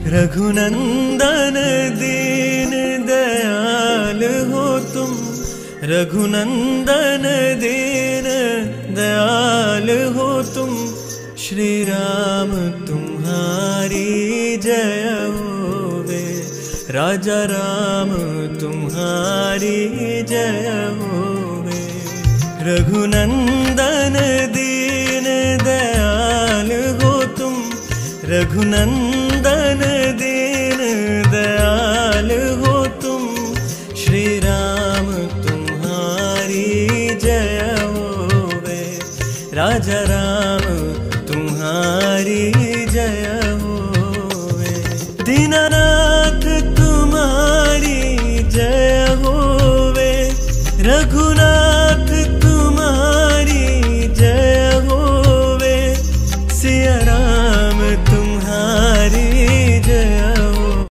रघुनंदन दीन दयाल हो तुम, रघुनंदन दीन दयाल हो तुम। श्री राम तुम्हारी जय होवे, राजा राम तुम्हारी जय होवे। रघुनंदन दीन दयाल हो तुम, रघुनंदन दीन